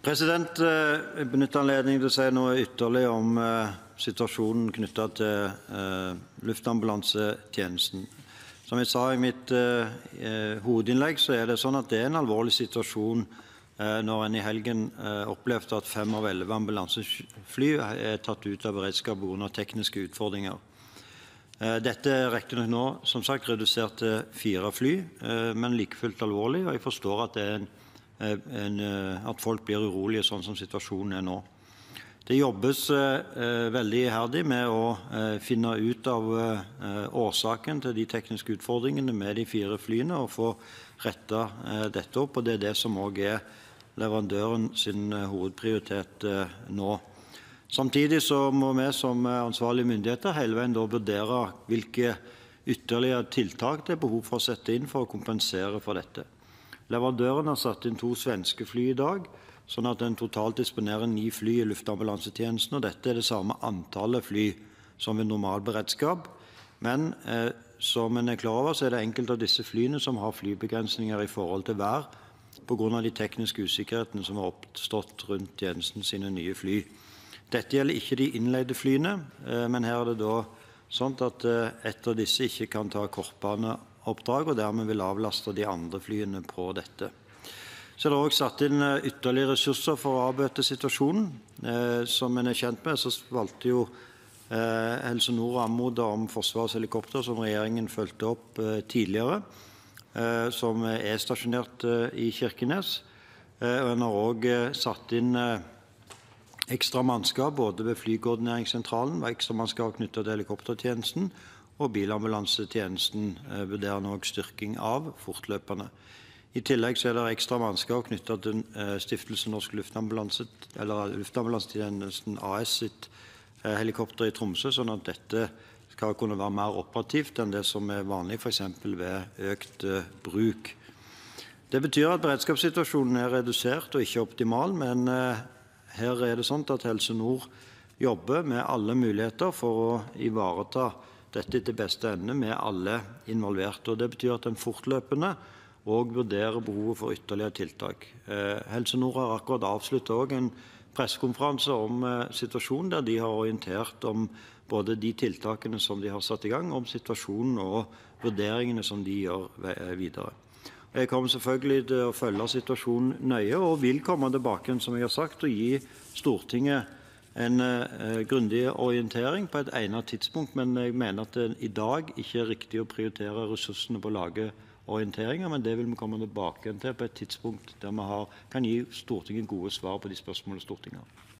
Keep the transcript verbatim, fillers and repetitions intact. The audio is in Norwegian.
President, jeg benytter anledningen til å si noe ytterligere om eh, situasjonen knyttet til eh, luftambulansetjenesten. Som jeg sa i mitt eh, hovedinnlegg, så er det sånn at det er en alvorlig situasjon eh, når en i helgen eh, opplevde at fem av elleve ambulansefly er tatt ut av beredskap på grunn av tekniske utfordringer. Eh, dette er riktignok nå, som sagt, redusert til fire fly, eh, men like fullt alvorlig, og jeg forstår at det er en En, at folk blir urolige sånn som situasjonen er nå. Det jobbes eh, veldig iherdig med å eh, finne ut av eh, årsaken til de tekniske utfordringene med de fire flyene og få rettet eh, dette opp, og det er det som også er leverandøren sin eh, hovedprioritet eh, nå. Samtidig så må vi som ansvarlige myndigheter hele veien da vurdere hvilke ytterligere tiltak det er behov for å sette inn for å kompensere for dette. Leverandøren har satt inn to svenske fly i dag, sånn at den totalt disponerer ni fly i luftambulansetjenesten, og dette er det samme antallet fly som ved normalberedskap. Men eh, som en er klar over, så er det enkelte av disse flyene som har flybegrensninger i forhold til vær, på grunn av de tekniske usikkerhetene som har oppstått rundt tjenesten sine nye fly. Dette gjelder ikke de innleide flyene, eh, men her er det da sånn at eh, et av disse ikke kan ta kortbane oppdrag, og dermed vil avlaste de andre flyene på dette. Så er det også satt inn ytterligere ressurser for å avbøte situasjonen. Eh, som en er kjent med, så valgte jo eh, Helse Nord å anmode om Forsvarets helikopter, som regjeringen fulgte opp eh, tidligere, eh, som er stasjonert eh, i Kirkenes. Eh, og en har også eh, satt inn eh, ekstra mannskap, både ved flykoordineringssentralen og ekstra mannskap knyttet til helikoptertjenesten, og bilambulansetjenesten eh, vurderer nå styrking av fortløpende. I tillegg så er det ekstra mannskap knyttet til eh, Stiftelsen Norsk Luftambulanse, eller Luftambulansetjenesten A S sitt eh, helikopter i Tromsø, sånn at dette skal kunne være mer operativt enn det som er vanlig, for eksempel ved økt eh, bruk. Det betyr at beredskapssituasjonen er redusert og ikke optimal, men eh, her er det sånn at Helse Nord jobber med alle muligheter for å ivareta dette til beste ende med alle involverte. Og det betyr at en fortløpende og vurderer behovet for ytterligere tiltak. Eh, Helse Nord har akkurat avsluttet også en pressekonferanse om eh, situasjonen, der de har orientert om både de tiltakene som de har satt i gang, om situasjonen og vurderingene som de gjør videre. Jeg kommer selvfølgelig til å følge situasjonen nøye og vil komme tilbake, som jeg har sagt, og gi Stortinget en uh, grundig orientering på et egnet tidspunkt, men jeg mener at det i dag ikke er riktig å prioritere ressursene på å lage orienteringer, men det vil vi komme tilbake til på et tidspunkt der vi har, kan gi Stortinget gode svar på de spørsmålene Stortinget har.